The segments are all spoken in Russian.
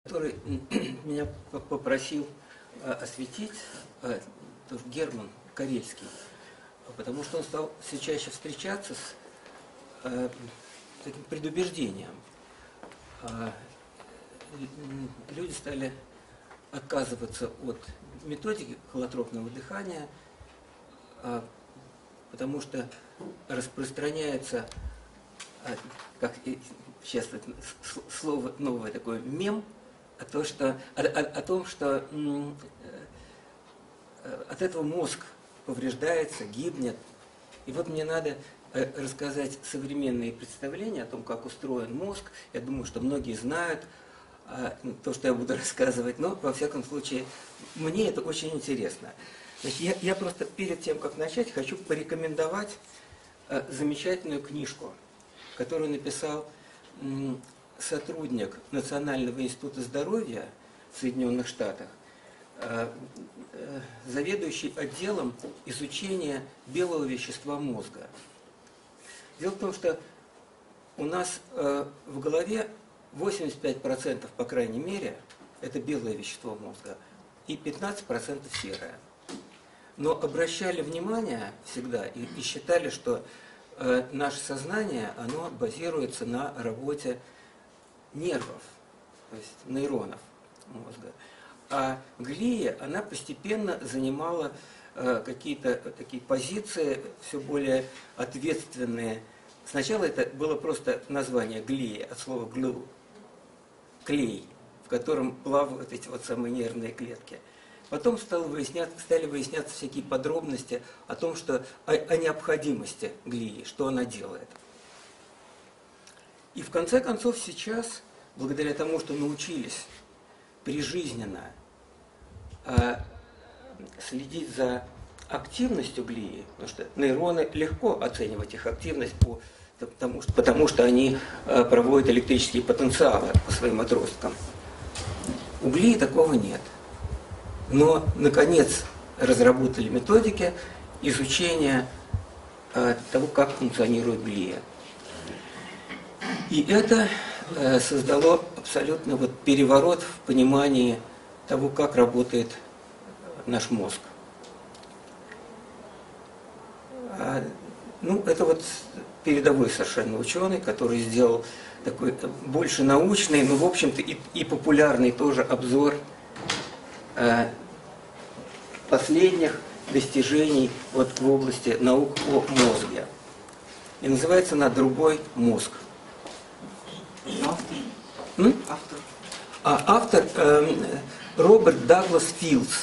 который меня попросил осветить, тоже Герман Карельский, потому что он стал все чаще встречаться с таким предубеждением. Люди стали отказываться от методики холотропного дыхания, потому что распространяется, как сейчас слово новое такое, мем, о том, что от этого мозг повреждается, гибнет. И вот мне надо рассказать современные представления о том, как устроен мозг. Я думаю, что многие знают то, что я буду рассказывать, но, во всяком случае, мне это очень интересно. Значит, я просто перед тем, как начать, хочу порекомендовать замечательную книжку, которую написал сотрудник Национального института здоровья в Соединенных Штатах, заведующий отделом изучения белого вещества мозга. Дело в том, что у нас в голове 85%, по крайней мере, это белое вещество мозга, и 15% серое. Но обращали внимание всегда и считали, что наше сознание, оно базируется на работе нервов, то есть нейронов мозга. А глия, она постепенно занимала какие-то такие позиции, все более ответственные. Сначала это было просто название глия, от слова glue, клей, в котором плавают эти вот самые нервные клетки. Потом стали выясняться всякие подробности о том, что о необходимости глии, что она делает. И в конце концов сейчас, благодаря тому, что научились прижизненно следить за активностью глии, потому что нейроны легко оценивать их активность, потому что они проводят электрические потенциалы по своим отросткам. У глии такого нет. Но, наконец, разработали методики изучения того, как функционирует глия. И это создало абсолютно переворот в понимании того, как работает наш мозг. Это передовой совершенно ученый, который сделал такой больше научный, но, в общем-то, и популярный тоже обзор последних достижений в области наук о мозге. И называется она «Другой мозг». Автор Роберт Даглас Филдс.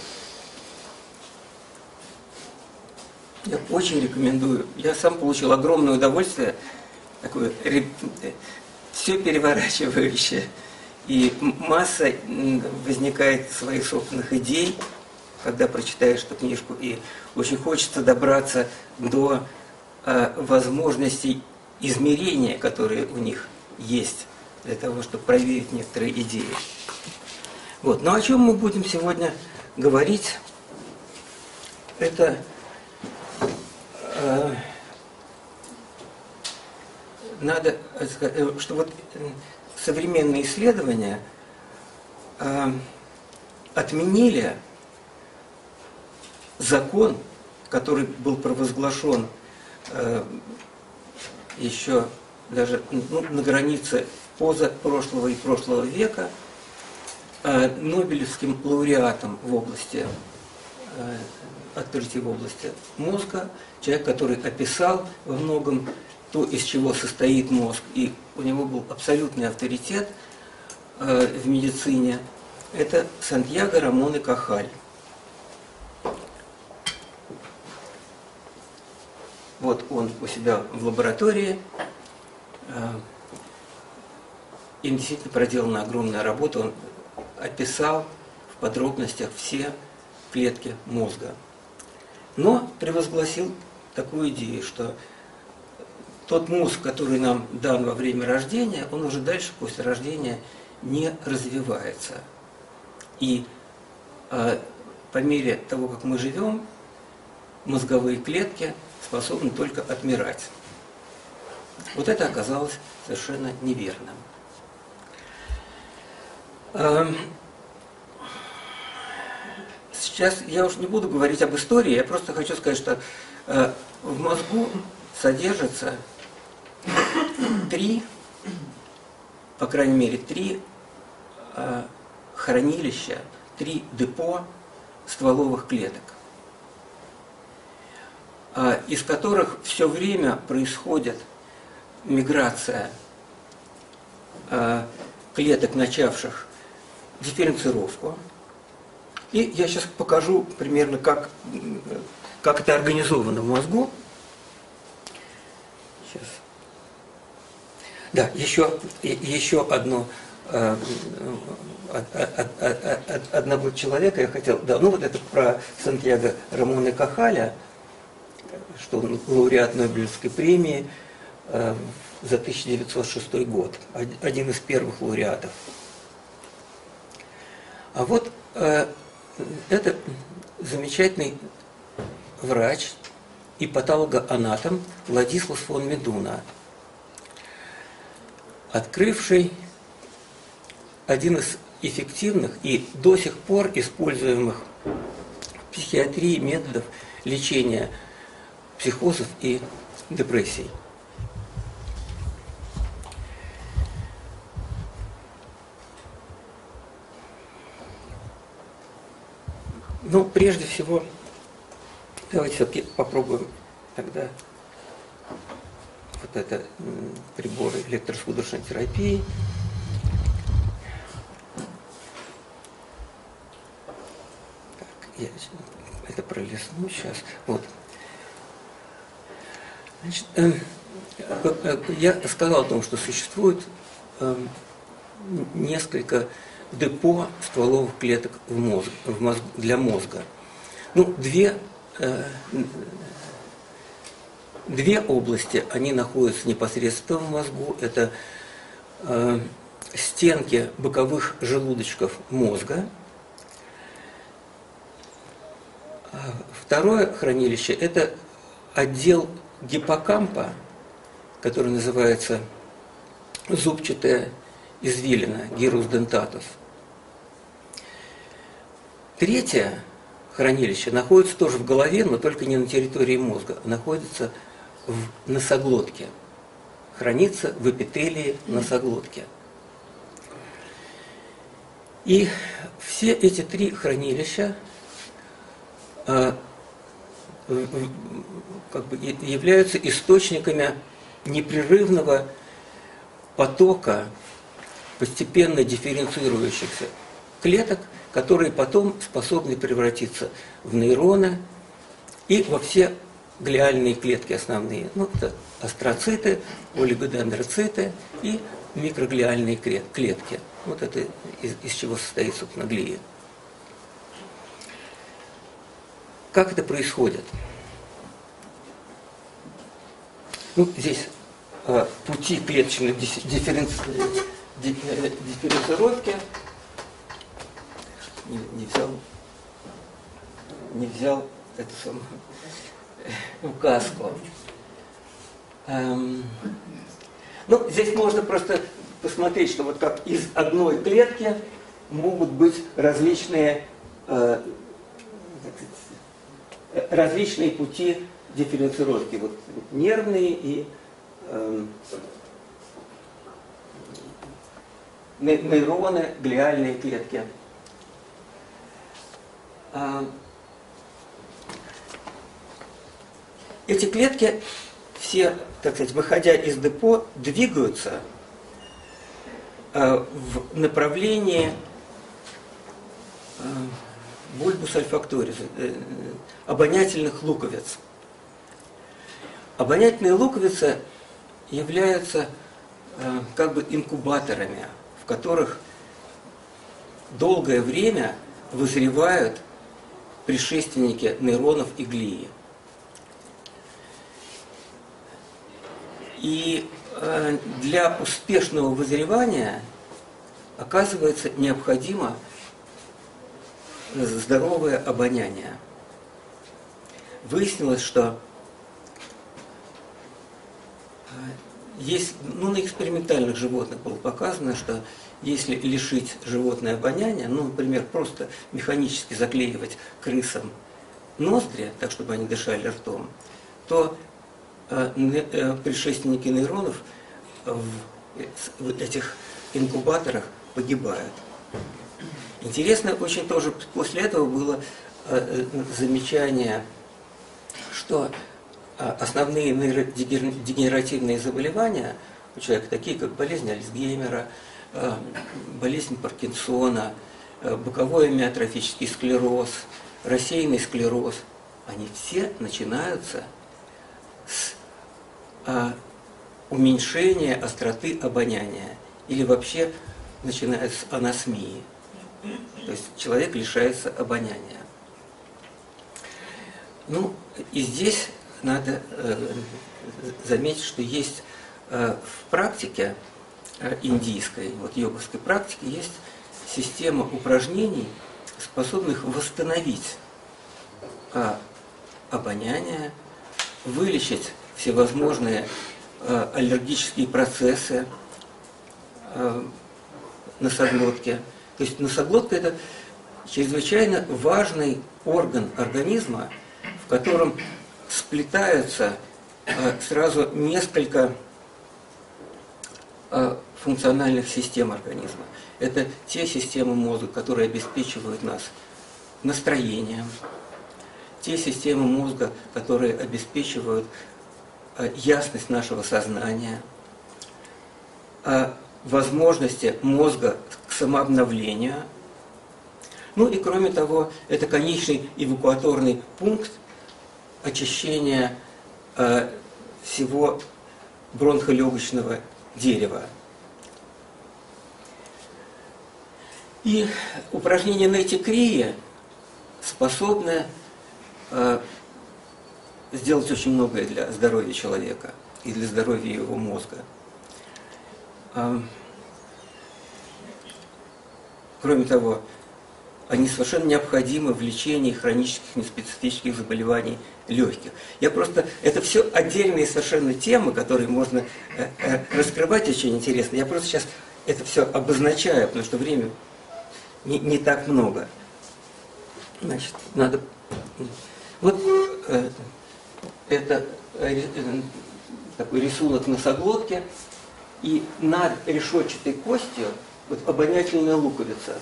Я очень рекомендую. Я сам получил огромное удовольствие, такое все переворачивающее. И масса возникает своих собственных идей, когда прочитаешь эту книжку. И очень хочется добраться до возможностей измерения, которые у них есть, для того, чтобы проверить некоторые идеи. Но о чем мы будем сегодня говорить? Это надо сказать, что современные исследования отменили закон, который был провозглашен еще даже на границе позапрошлого и прошлого века Нобелевским лауреатом в области открытий в области мозга, человек, который описал во многом то, из чего состоит мозг, и у него был абсолютный авторитет в медицине, это Сантьяго Рамон и Кахаль. Он у себя в лаборатории, им действительно проделана огромная работа, он описал в подробностях все клетки мозга. Но превозгласил такую идею, что тот мозг, который нам дан во время рождения, он уже дальше, после рождения, не развивается. И по мере того, как мы живем, мозговые клетки способны только отмирать. Это оказалось совершенно неверным. Сейчас я уж не буду говорить об истории, я просто хочу сказать, что в мозгу содержится по крайней мере, три хранилища, 3 депо стволовых клеток, из которых все время происходит миграция клеток, начавших дифференцировку. И я сейчас покажу примерно, как это организовано в мозгу. Сейчас. Да, еще одного человека я хотел, да, ну вот это про Сантьяго Рамон и Кахаля, что он лауреат Нобелевской премии за 1906 год, один из первых лауреатов. А вот это замечательный врач и патологоанатом Владислав фон Медуна, открывший один из эффективных и до сих пор используемых в психиатрии методов лечения психозов и депрессий. Ну, прежде всего, давайте все-таки попробуем тогда вот это приборы электросудорожной терапии. Так, я это пролистну сейчас. Вот. Значит, я сказал о том, что существует несколько депо стволовых клеток для мозга. Ну, две области, они находятся непосредственно в мозгу. Это стенки боковых желудочков мозга. Второе хранилище – это отдел гиппокампа, который называется зубчатая извилина, гирус дентатус. Третье хранилище находится тоже в голове, но только не на территории мозга, а находится в носоглотке, хранится в эпителии носоглотки. И все эти 3 хранилища являются источниками непрерывного потока постепенно дифференцирующихся клеток, которые потом способны превратиться в нейроны и во все глиальные клетки основные. Ну, это астроциты, олигодендроциты и микроглиальные клетки. Вот это из чего состоит, собственно, глия. Как это происходит? Ну, здесь пути клеточной дифференцировки. Не взял эту самую указку. Ну, здесь можно просто посмотреть, что вот как из одной клетки могут быть различные пути дифференцировки. Вот нервные и нейроны, глиальные клетки. Эти клетки все, так сказать, выходя из депо, двигаются в направлении бульбус альфакторис, обонятельных луковиц. Обонятельные луковицы являются как бы инкубаторами, в которых долгое время вызревают предшественники нейронов и глии. И для успешного вызревания, оказывается, необходимо здоровое обоняние. Выяснилось, что есть, ну, на экспериментальных животных было показано, что если лишить животное обоняния, ну, например, просто механически заклеивать крысам ноздри, так чтобы они дышали ртом, то предшественники нейронов в этих инкубаторах погибают. Интересно очень тоже после этого было замечание, что основные нейродегенеративные заболевания у человека, такие как болезнь Альцгеймера, болезнь Паркинсона, боковой амиотрофический склероз, рассеянный склероз, они все начинаются с уменьшения остроты обоняния или вообще начинают с анасмии. То есть человек лишается обоняния. Ну, и здесь надо заметить, что есть в практике индийской, вот йоговской практике, есть система упражнений, способных восстановить обоняние, вылечить всевозможные аллергические процессы носоглотки. То есть носоглотка – это чрезвычайно важный орган организма, в котором сплетаются сразу несколько функциональных систем организма. Это те системы мозга, которые обеспечивают нас настроением, те системы мозга, которые обеспечивают ясность нашего сознания, возможности мозга к самообновлению. Ну и кроме того, это конечный эвакуаторный пункт очищения всего бронхолегочного дерева. И упражнения Нетти-Крия способны сделать очень многое для здоровья человека и для здоровья его мозга. Кроме того, они совершенно необходимы в лечении хронических неспецифических заболеваний легких. Это все отдельные совершенно темы, которые можно раскрывать очень интересно. Я просто сейчас это все обозначаю, потому что времени не так много. Значит, надо... Вот это такой рисунок носоглотки, и над решетчатой костью вот обонятельная луковица.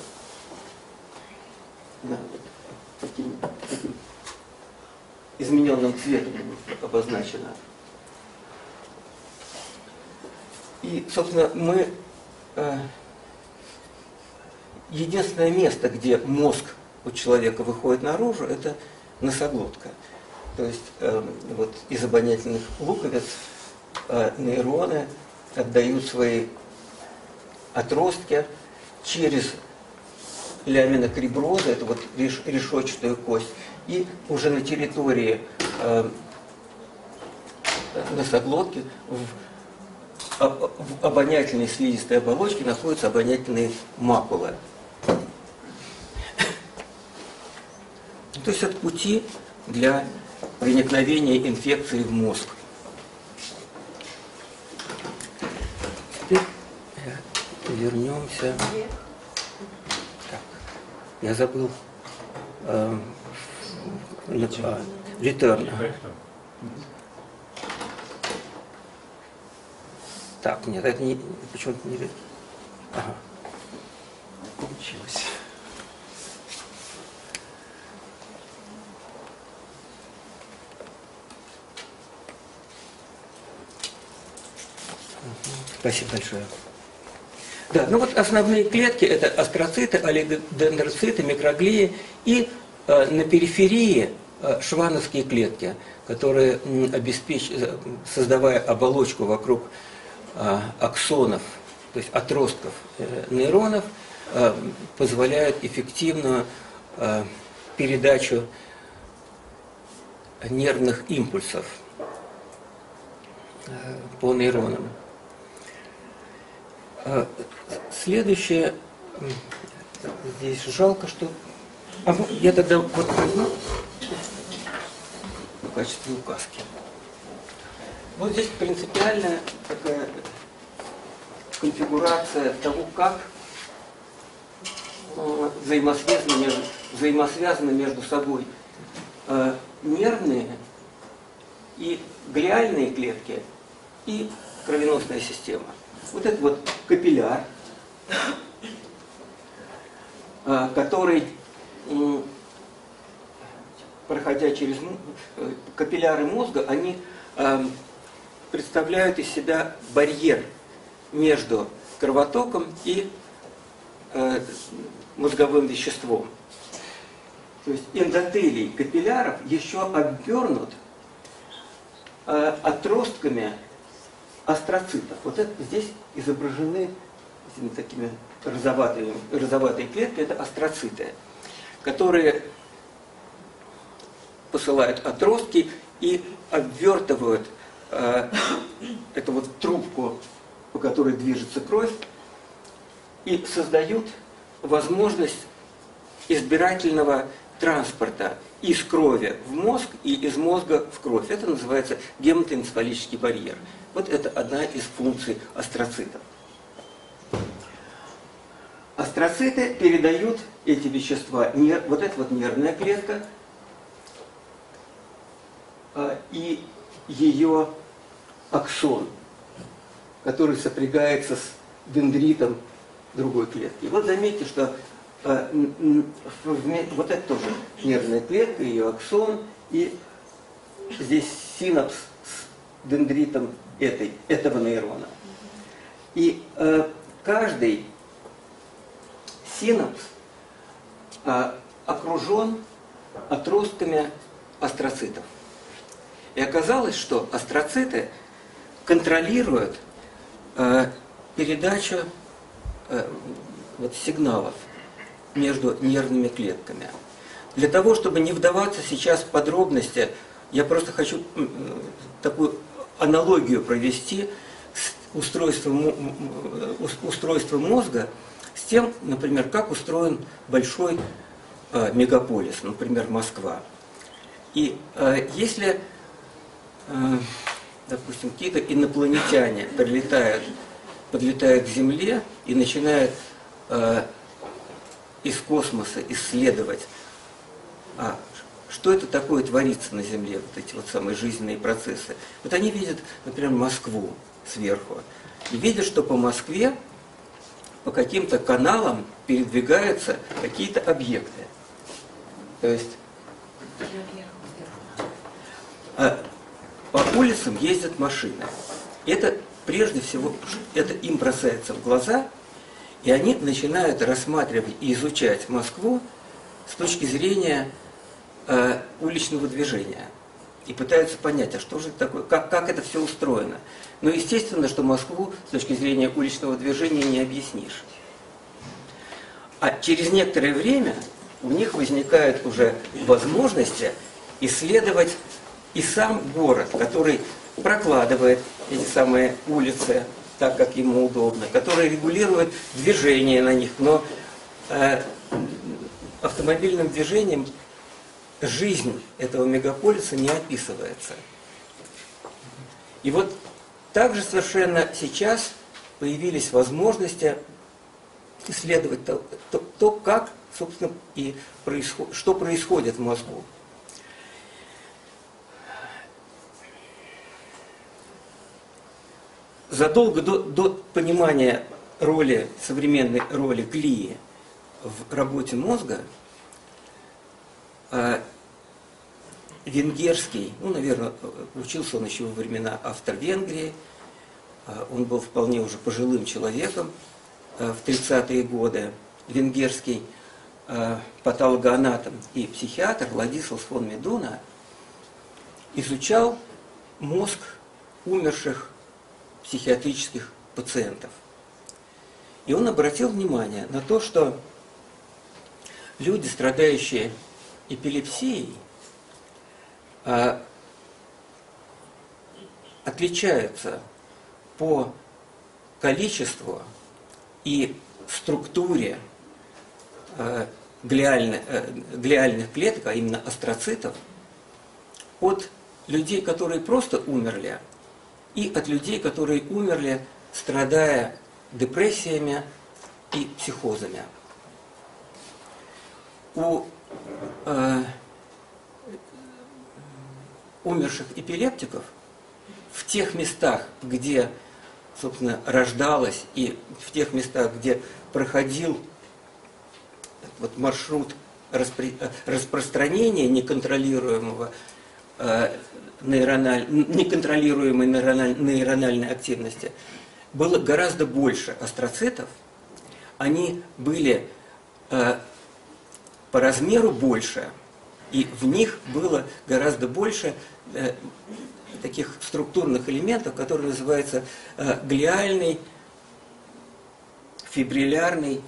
Да, вот таким измененным цветом обозначена. И, собственно, единственное место, где мозг у человека выходит наружу, это носоглотка. То есть вот из обонятельных луковиц нейроны отдают свои отростки через ляминокриброза, это вот решетчатую кость, и уже на территории носоглотки в обонятельной слизистой оболочке находятся обонятельные макулы. То есть это пути для проникновения инфекции в мозг. Теперь вернемся. Так, я забыл. Return. Так, нет, это не почему-то не. Ага. Получилось. Спасибо большое. Да, ну вот основные клетки – это астроциты, олигодендроциты, микроглии и на периферии шванновские клетки, которые, создавая оболочку вокруг аксонов, то есть отростков нейронов, позволяют эффективную передачу нервных импульсов по нейронам. Следующее, здесь жалко, что... я тогда вот возьму в качестве указки. Вот здесь принципиальная такая конфигурация того, как взаимосвязаны между собой нервные и глиальные клетки и кровеносная система. Вот это вот капилляр, который, проходя через капилляры мозга, они представляют из себя барьер между кровотоком и мозговым веществом. То есть эндотелий капилляров еще обернут отростками астроцитов. Вот это здесь изображены этими такими розоватые клетки, это астроциты, которые посылают отростки и обвертывают эту вот трубку, по которой движется кровь, и создают возможность избирательного транспорта из крови в мозг и из мозга в кровь. Это называется гематоэнцефалический барьер. Вот это одна из функций астроцитов. Астроциты передают эти вещества. Вот это вот нервная клетка и ее аксон, который сопрягается с дендритом другой клетки. Вот заметьте, что вот это тоже нервная клетка, ее аксон, и здесь синапс с дендритом этого нейрона. И каждый синапс окружен отростками астроцитов. И оказалось, что астроциты контролируют передачу сигналов между нервными клетками. Для того, чтобы не вдаваться сейчас в подробности, я просто хочу такую аналогию провести с устройством мозга с тем, например, как устроен большой мегаполис, например, Москва. И если, допустим, какие-то инопланетяне подлетают к Земле и начинают из космоса исследовать, что это такое творится на Земле, вот эти вот самые жизненные процессы. Вот они видят, например, Москву сверху, и видят, что по Москве по каким-то каналам передвигаются какие-то объекты. То есть по улицам ездят машины. Это прежде всего, это им бросается в глаза, и они начинают рассматривать и изучать Москву с точки зрения уличного движения. И пытаются понять, а что же это такое, как это все устроено. Но естественно, что Москву с точки зрения уличного движения не объяснишь. А через некоторое время у них возникают уже возможности исследовать и сам город, который прокладывает эти самые улицы так, как ему удобно, который регулирует движение на них, но автомобильным движением жизнь этого мегаполиса не описывается. И вот также совершенно сейчас появились возможности исследовать то как, собственно, и что происходит в мозгу. Задолго до понимания современной роли глии в работе мозга, венгерский, наверное, учился он еще во времена Австро-Венгрии, он был вполне уже пожилым человеком в 30-е годы, венгерский патологоанатом и психиатр Владислав фон Медуна изучал мозг умерших психиатрических пациентов. И он обратил внимание на то, что люди, страдающие эпилепсией, отличаются по количеству и структуре глиальных клеток, а именно астроцитов, от людей, которые просто умерли и от людей, которые умерли, страдая депрессиями и психозами. У умерших эпилептиков в тех местах, где, собственно, рождалось, и в тех местах, где проходил вот маршрут распространения неконтролируемой нейрональной активности, было гораздо больше астроцитов. Они были по размеру больше, и в них было гораздо больше таких структурных элементов, которые называются глиальный, фибриллярный,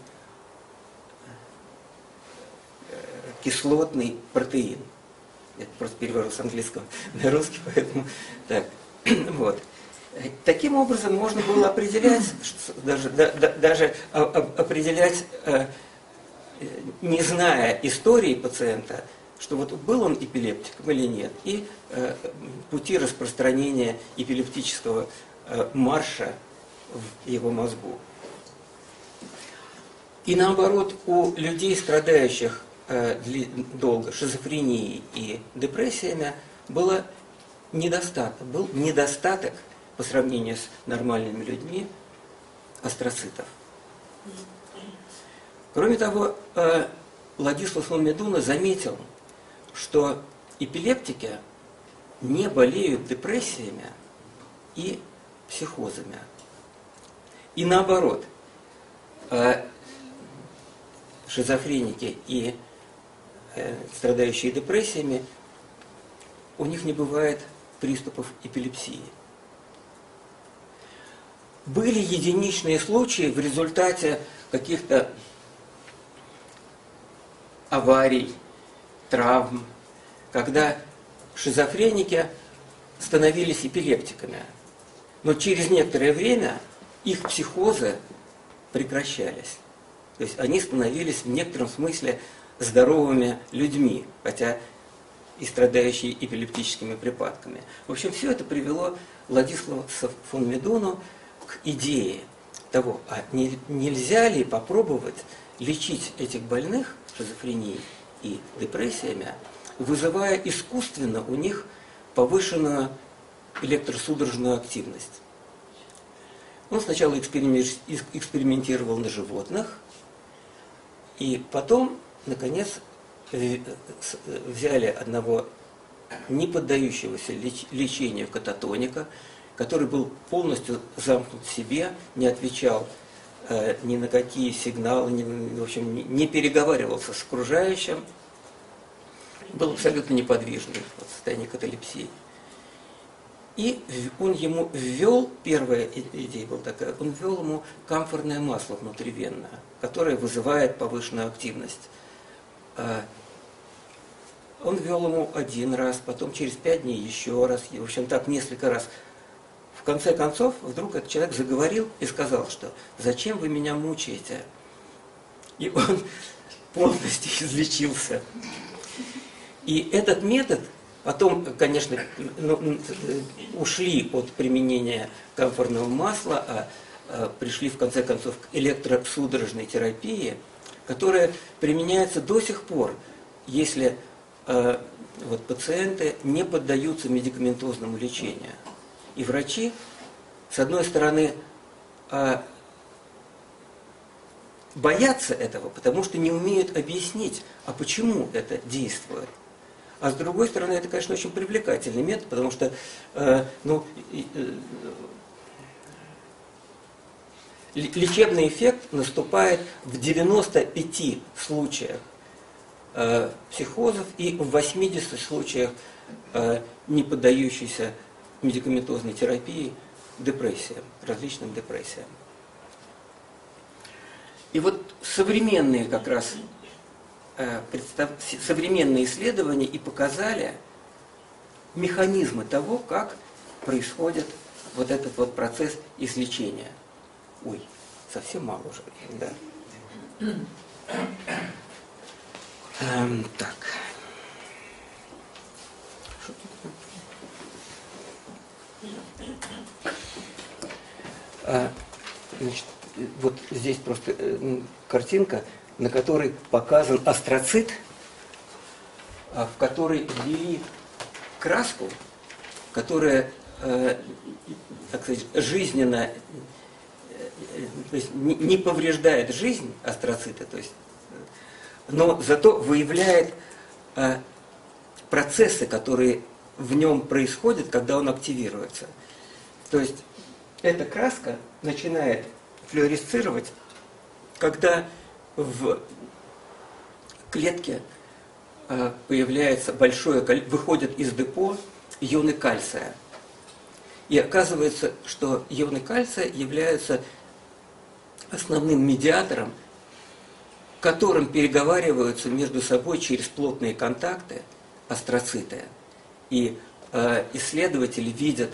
кислотный протеин. Я просто перевожу с английского на русский, поэтому так. Вот. Таким образом можно было определять, даже определять, не зная истории пациента, что вот был он эпилептиком или нет, и пути распространения эпилептического марша в его мозгу. И наоборот, у людей, страдающих долго шизофренией и депрессиями, был недостаток по сравнению с нормальными людьми астроцитов. Кроме того, Владислав фон Медуна заметил, что эпилептики не болеют депрессиями и психозами. И наоборот, шизофреники и страдающие депрессиями, у них не бывает приступов эпилепсии. Были единичные случаи в результате каких-то аварий, травм, когда шизофреники становились эпилептиками. Но через некоторое время их психозы прекращались. То есть они становились в некотором смысле здоровыми людьми, хотя и страдающие эпилептическими припадками. В общем, все это привело Владислава фон Медуну к идее того, а нельзя ли попробовать лечить этих больных шизофренией и депрессиями, вызывая искусственно у них повышенную электросудорожную активность. Он сначала экспериментировал на животных, и потом, наконец, взяли одного не поддающегося лечению кататоника, который был полностью замкнут в себе, не отвечал ни на какие сигналы, в общем, не переговаривался с окружающим, был абсолютно неподвижный в состоянии каталепсии. И он ему ввел, первая идея была такая, он ввел ему камфорное масло внутривенное, которое вызывает повышенную активность. Он ввел ему один раз, потом через 5 дней еще раз, и, в общем, так несколько раз. В конце концов, вдруг этот человек заговорил и сказал, что «Зачем вы меня мучаете?» И он полностью излечился. И этот метод, потом, конечно, ушли от применения камфорного масла, а пришли в конце концов к электросудорожной терапии, которая применяется до сих пор, если пациенты не поддаются медикаментозному лечению. И врачи, с одной стороны, боятся этого, потому что не умеют объяснить, а почему это действует. А с другой стороны, это, конечно, очень привлекательный метод, потому что лечебный эффект наступает в 95 случаях психозов и в 80 случаях не поддающихся медикаментозной терапии депрессиям, различным депрессиям. И вот современные как раз современные исследования и показали механизмы того, как происходит вот этот вот процесс излечения. Ой, совсем мало уже, да. Так. Что тут? Значит, вот здесь просто картинка, на которой показан астроцит, в который ввели краску, которая, так сказать, жизненно, то есть не повреждает жизнь астроцита, то есть, но зато выявляет процессы, которые в нем происходят, когда он активируется. То есть эта краска начинает флуоресцировать, когда в клетке появляется большое, выходит из депо ионы кальция. И оказывается, что ионы кальция являются основным медиатором, которым переговариваются между собой через плотные контакты астроциты. И исследователи видят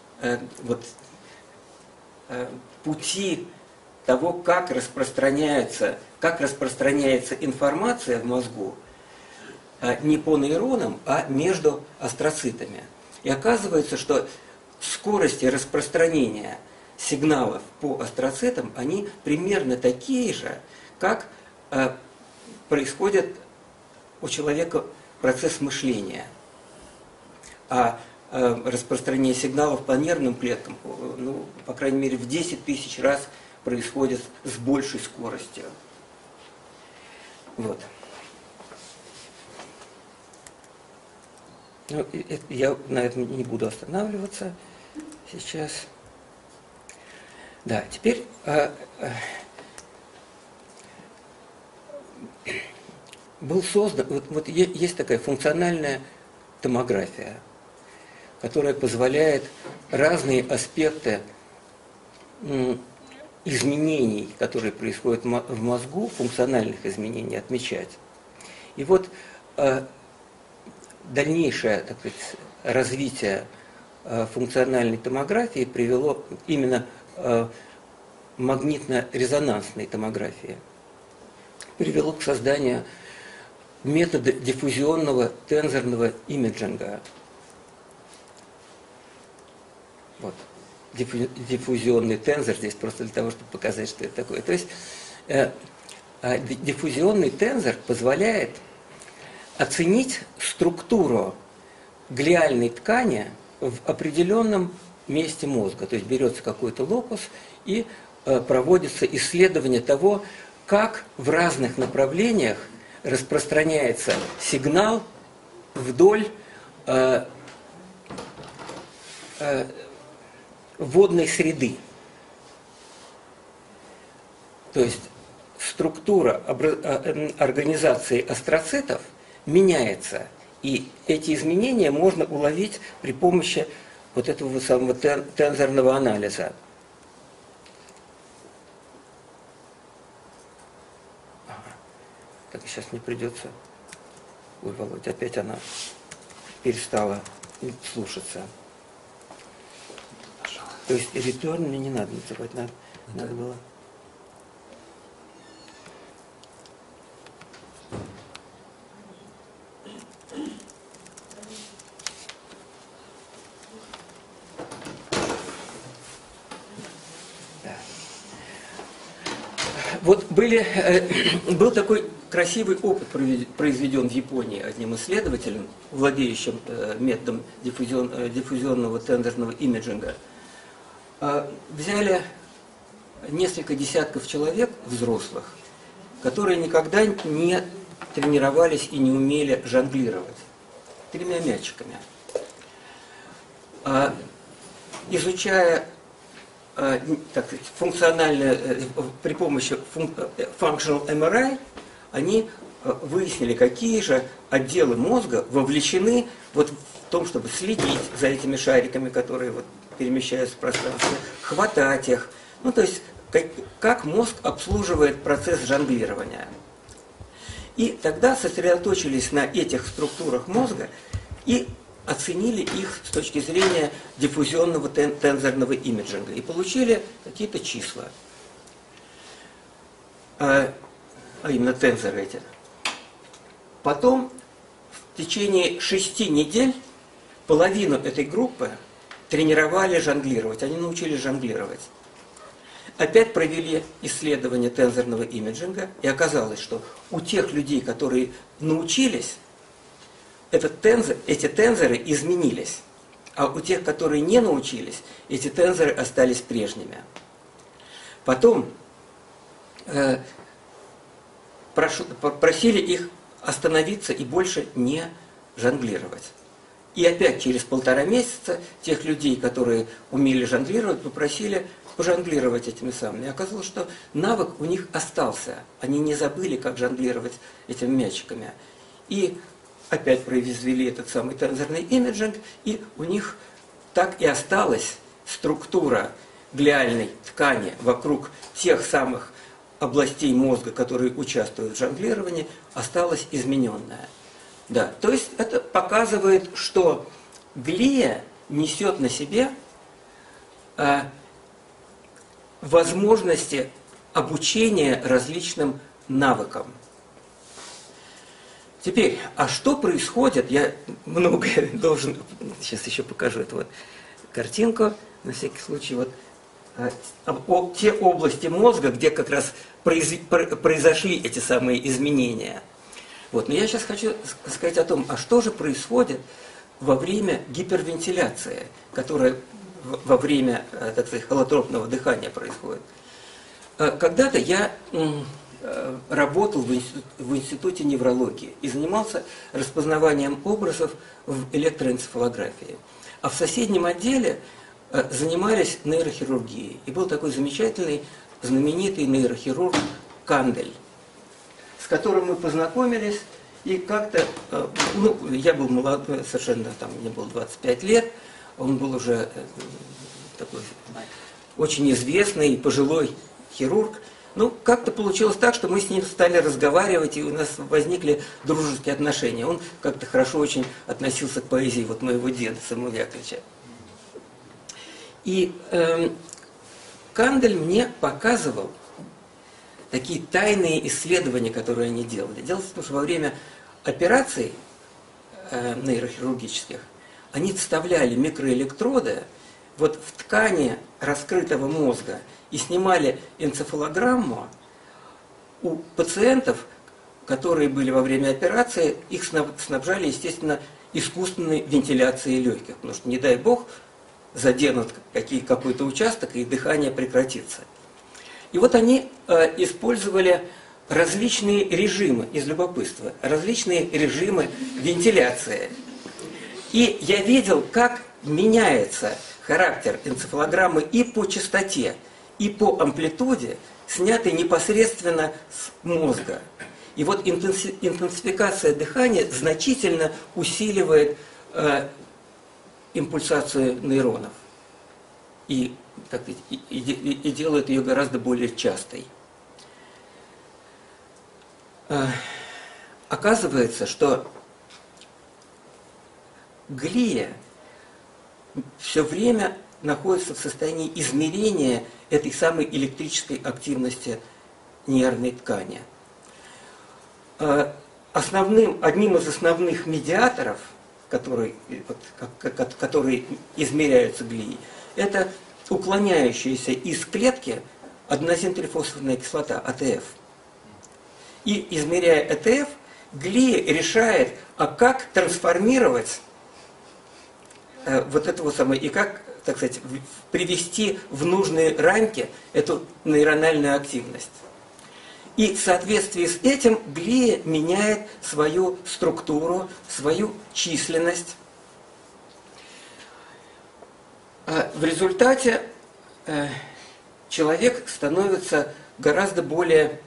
пути того, как распространяется информация в мозгу не по нейронам, а между астроцитами. И оказывается, что скорости распространения сигналов по астроцитам, они примерно такие же, как происходит у человека процесс мышления. А распространение сигналов по нервным клеткам, ну, по крайней мере, в 10 тысяч раз происходит с большей скоростью. Вот. Ну, я на этом не буду останавливаться сейчас. Да, теперь был создан, вот есть такая функциональная томография, которая позволяет разные аспекты изменений, которые происходят в мозгу, функциональных изменений, отмечать. И вот дальнейшее, так сказать, развитие функциональной томографии привело именно магнитно-резонансной томографии, привело к созданию метода диффузионного тензорного имиджинга. Вот. Диффузионный тензор здесь просто для того, чтобы показать, что это такое. То есть диффузионный тензор позволяет оценить структуру глиальной ткани в определенном месте мозга. То есть берется какой-то локус и проводится исследование того, как в разных направлениях распространяется сигнал вдоль водной среды. То есть структура организации астроцитов меняется, и эти изменения можно уловить при помощи вот этого самого тензорного анализа. Так, сейчас мне придется... Ой, Володя, опять она перестала слушаться. То есть return мне не надо называть, надо было... Вот был такой красивый опыт произведен в Японии одним исследователем, владеющим методом диффузионного тензорного имиджинга. Взяли несколько десятков человек, взрослых, которые никогда не тренировались и не умели жонглировать 3 мячиками. Изучая так сказать, функциональное, при помощи functional MRI, они выяснили, какие же отделы мозга вовлечены вот в том, чтобы следить за этими шариками, которые вот перемещаются в пространстве, хватать их. Ну, то есть, как мозг обслуживает процесс жонглирования. И тогда сосредоточились на этих структурах мозга и оценили их с точки зрения диффузионного тензорного имиджинга и получили какие-то числа. А именно тензоры эти. Потом в течение 6 недель половину этой группы тренировали жонглировать. Они научились жонглировать. опять провели исследование тензорного имиджинга, и оказалось, что у тех людей, которые научились, эти тензоры изменились, а у тех, которые не научились, эти тензоры остались прежними. Потом просили их остановиться и больше не жонглировать. И опять через 1,5 месяца тех людей, которые умели жонглировать, попросили пожонглировать этими самыми. И оказалось, что навык у них остался. Они не забыли, как жонглировать этими мячиками. И опять произвели этот самый тензорный имиджинг, и у них так и осталась структура глиальной ткани вокруг тех самых областей мозга, которые участвуют в жонглировании, осталась измененная. Да, то есть это показывает, что глия несет на себе возможности обучения различным навыкам. Теперь, а что происходит? Я многое должен... Сейчас еще покажу эту вот картинку, на всякий случай. Вот те области мозга, где как раз произошли эти самые изменения. Вот. Но я сейчас хочу сказать о том, а что же происходит во время гипервентиляции, которая во время, так сказать, холотропного дыхания происходит. Когда-то я работал в институте неврологии и занимался распознаванием образов в электроэнцефалографии. А в соседнем отделе занимались нейрохирургией. И был такой замечательный, знаменитый нейрохирург Кандель, с которым мы познакомились. И как-то, я был молодой, совершенно, мне было 25 лет, он был уже такой очень известный, пожилой хирург. Ну, как-то получилось так, что мы с ним стали разговаривать, и у нас возникли дружеские отношения. Он как-то хорошо очень относился к поэзии вот моего деда Самуила Яковлевича. И Кандель мне показывал такие тайные исследования, которые они делали. Дело в том, что во время операций нейрохирургических они вставляли микроэлектроды вот в ткани раскрытого мозга и снимали энцефалограмму у пациентов, которые были во время операции, их снабжали, естественно, искусственной вентиляцией легких, потому что, не дай бог, заденут какой-то участок, и дыхание прекратится. И вот они использовали различные режимы, из любопытства, различные режимы вентиляции. И я видел, как меняется характер энцефалограммы и по частоте, и по амплитуде, снятой непосредственно с мозга. И вот интенсификация дыхания значительно усиливает импульсацию нейронов и делает ее гораздо более частой. Оказывается, что глия все время находится в состоянии измерения этой самой электрической активности нервной ткани. Одним из основных медиаторов, которые измеряются глией, это уклоняющаяся из клетки аденозин-трифосфорная кислота, АТФ. И измеряя АТФ, глия решает, а как трансформировать вот это вот самое, и как, так сказать, привести в нужные рамки эту нейрональную активность. И в соответствии с этим глия меняет свою структуру, свою численность. В результате человек становится гораздо более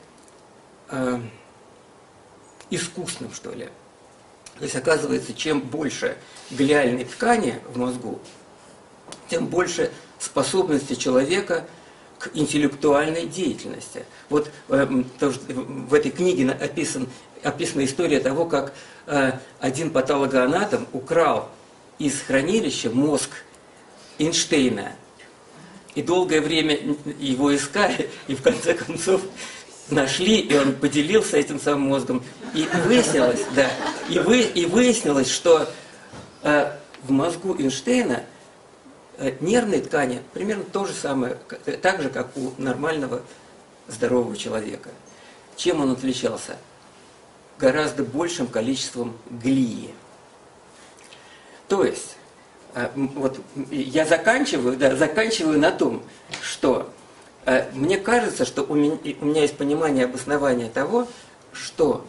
искусным, что ли. То есть, оказывается, чем больше глиальной ткани в мозгу, тем больше способности человека к интеллектуальной деятельности. Вот в этой книге описана история того, как один патологоанатом украл из хранилища мозг Эйнштейна. И долгое время его искали, и в конце концов нашли, и он поделился этим самым мозгом. И выяснилось, выяснилось, что в мозгу Эйнштейна нервной ткани примерно то же самое, так же, как у нормального здорового человека. Чем он отличался? Гораздо большим количеством глии. То есть, вот я заканчиваю на том, что мне кажется, что у меня есть понимание обоснования того, что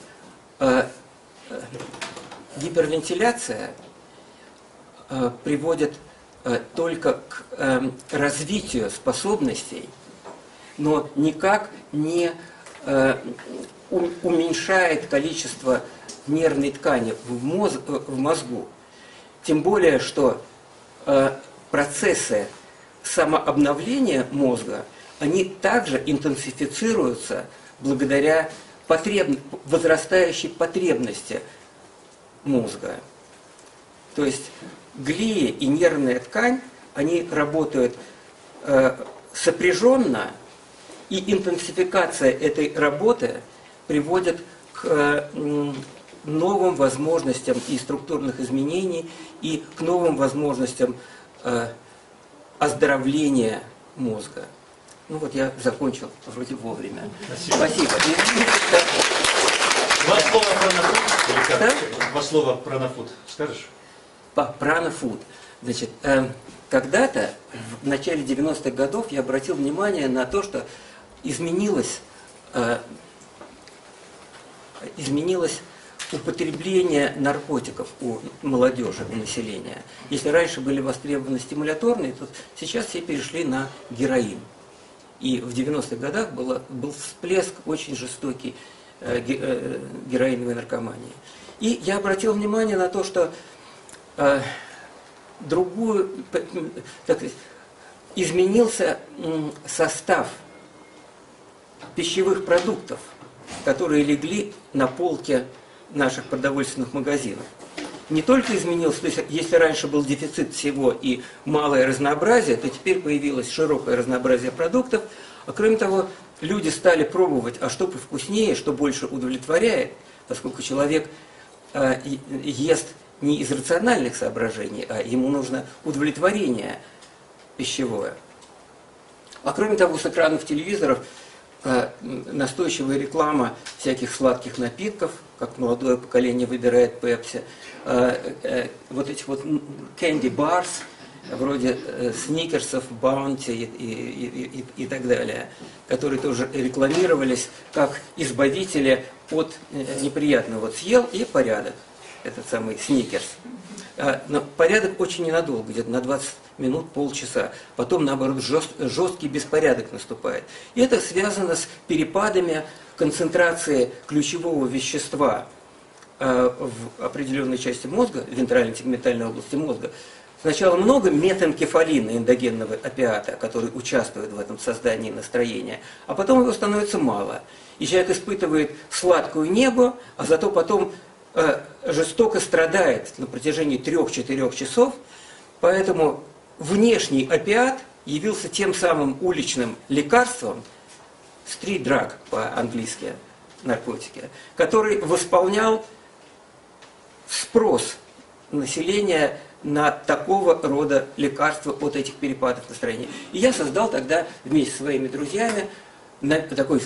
гипервентиляция приводит только к развитию способностей, но никак не уменьшает количество нервной ткани в мозгу. Тем более, что процессы самообновления мозга, они также интенсифицируются благодаря возрастающей потребности мозга. То есть глия и нервная ткань, они работают сопряженно, и интенсификация этой работы приводит к новым возможностям и структурных изменений, и к новым возможностям оздоровления мозга. Ну вот я закончил вроде вовремя. Спасибо. Два слова про нафуд. Да? Два слова про нафуд. Скажешь? Про нафуд. Значит, когда-то, в начале 90-х годов, я обратил внимание на то, что изменилось употребление наркотиков у молодежи, у населения. Если раньше были востребованы стимуляторные, то сейчас все перешли на героин. И в 90-х годах был всплеск очень жестокий героиновой наркомании. И я обратил внимание на то, что изменился состав пищевых продуктов, которые легли на полке наших продовольственных магазинов. Не только изменился, то есть если раньше был дефицит всего и малое разнообразие, то теперь появилось широкое разнообразие продуктов, а кроме того, люди стали пробовать, а что повкуснее, что больше удовлетворяет, поскольку человек ест не из рациональных соображений, а ему нужно удовлетворение пищевое. А кроме того, с экранов телевизоров настойчивая реклама всяких сладких напитков, как молодое поколение выбирает пепси, вот этих вот candy bars, вроде сникерсов, баунти и так далее, которые тоже рекламировались как избавители от неприятного. Вот съел и порядок, этот самый сникерс. Но порядок очень ненадолго, где-то на 20 минут, полчаса. Потом, наоборот, жесткий беспорядок наступает. И это связано с перепадами концентрации ключевого вещества в определенной части мозга, в вентрально-тегментальной области мозга. Сначала много метэнкефалина, эндогенного опиата, который участвует в этом создании настроения, а потом его становится мало. И человек испытывает сладкую небо, а зато потом жестоко страдает на протяжении 3-4 часов, поэтому внешний опиат явился тем самым уличным лекарством, street drug по-английски, наркотики, который восполнял спрос населения на такого рода лекарства от этих перепадов настроения. И я создал тогда вместе со своими друзьями такой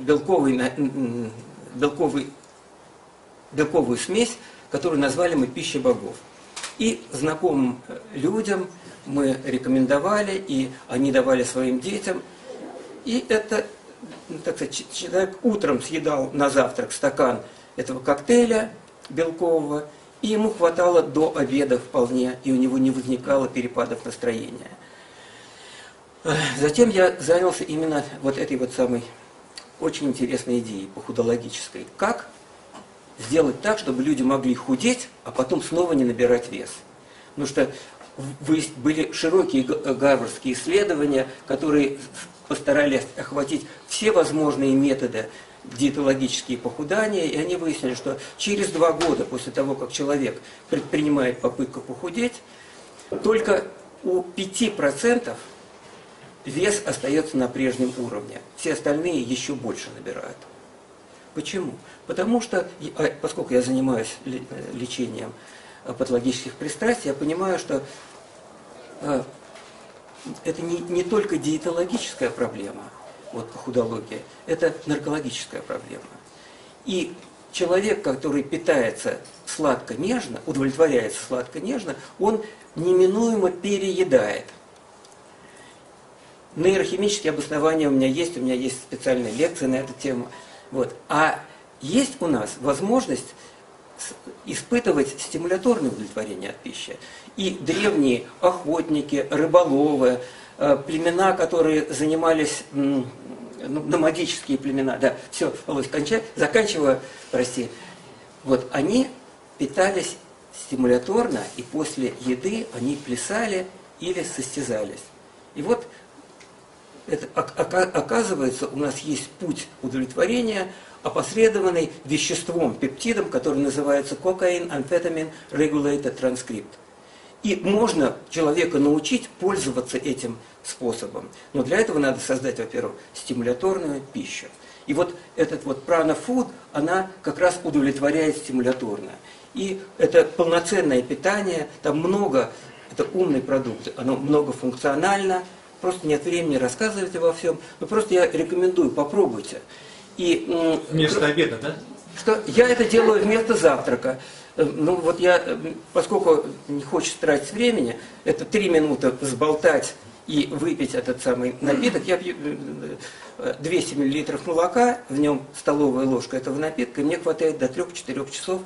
белковую смесь, которую назвали мы «Пища богов». И знакомым людям мы рекомендовали, и они давали своим детям. И это, так сказать, человек утром съедал на завтрак стакан этого коктейля белкового, и ему хватало до обеда вполне, и у него не возникало перепадов настроения. Затем я занялся именно вот этой вот самой очень интересной идеей, похудологической. Как сделать так, чтобы люди могли худеть, а потом снова не набирать вес? Потому что были широкие гарвардские исследования, которые постарались охватить все возможные методы диетологические похудания, и они выяснили, что через 2 года после того, как человек предпринимает попытку похудеть, только у 5% вес остается на прежнем уровне. Все остальные еще больше набирают. Почему? Потому что, поскольку я занимаюсь лечением патологических пристрастий, я понимаю, что это не только диетологическая проблема, вот худология, это наркологическая проблема. И человек, который питается сладко-нежно, удовлетворяется сладко-нежно, он неминуемо переедает. Нейрохимические обоснования у меня есть специальные лекции на эту тему. Вот. А есть у нас возможность испытывать стимуляторное удовлетворение от пищи. И древние охотники, рыболовы, племена, которые занимались, номадические племена, да, все, заканчиваю, прости. Вот они питались стимуляторно, и после еды они плясали или состязались. И вот это, оказывается, у нас есть путь удовлетворения, опосредованный веществом, пептидом, который называется Cocaine Amphetamine Regulated Transcript. И можно человека научить пользоваться этим способом. Но для этого надо создать, во-первых, стимуляторную пищу. И вот этот вот prana food, она как раз удовлетворяет стимуляторно. И это полноценное питание, там много, это умный продукт, оно многофункционально. Просто нет времени рассказывать обо всем. Но просто я рекомендую, попробуйте. И, вместо обеда, да? Что я это делаю вместо завтрака. Ну вот я, поскольку не хочется тратить времени, это 3 минуты взболтать и выпить этот самый напиток. Я пью 200 мл молока, в нем столовая ложка этого напитка, и мне хватает до 3-4 часов.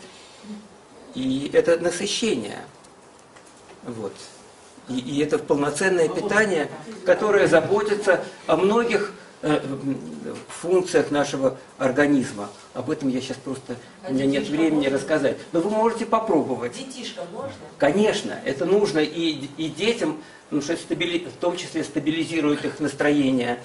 И это насыщение. Вот. И это полноценное питание, которое заботится о многих функциях нашего организма. Об этом я сейчас просто, у меня нет времени рассказать. Но вы можете попробовать. Детишкам можно? Конечно, это нужно и детям, потому что это в том числе стабилизирует их настроение.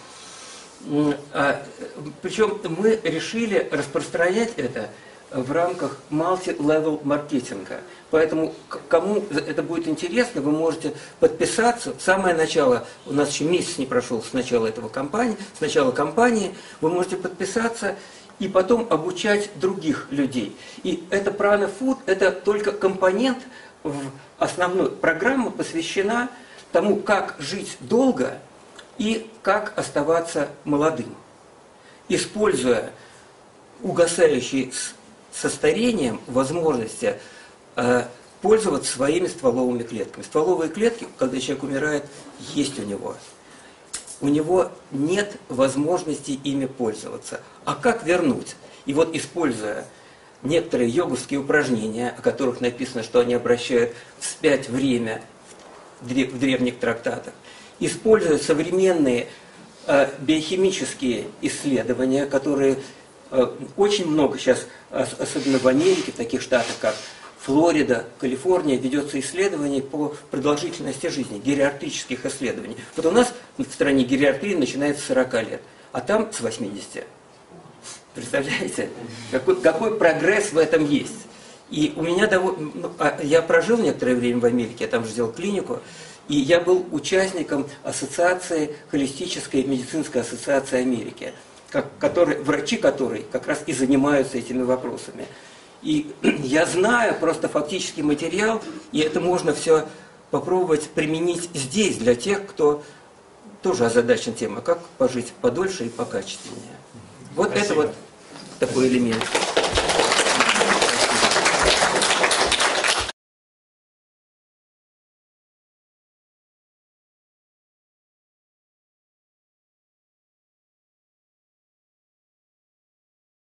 Причем мы решили распространять это в рамках multi-level маркетинга. Поэтому, кому это будет интересно, вы можете подписаться. Самое начало, у нас еще месяц не прошел с начала кампании, вы можете подписаться и потом обучать других людей. И это prana food, это только компонент в основной программе, посвящена тому, как жить долго и как оставаться молодым, используя угасающий со старением возможности пользоваться своими стволовыми клетками. Стволовые клетки, когда человек умирает, есть у него. У него нет возможности ими пользоваться. А как вернуть? И вот, используя некоторые йоговские упражнения, о которых написано, что они обращают вспять время в древних трактатах, используя современные биохимические исследования, которые очень много сейчас, особенно в Америке, в таких штатах, как Флорида, Калифорния, ведется исследование по продолжительности жизни, гериатрических исследований. Вот у нас в стране гериатрия начинается с 40 лет, а там с 80. Представляете, какой прогресс в этом есть. И у меня я прожил некоторое время в Америке, я там же сделал клинику, и я был участником ассоциации, холистической медицинской ассоциации Америки, врачи которой как раз и занимаются этими вопросами. И я знаю просто фактический материал, и это можно все попробовать применить здесь, для тех, кто тоже озадачен темой, как пожить подольше и покачественнее. Вот это вот такой элемент.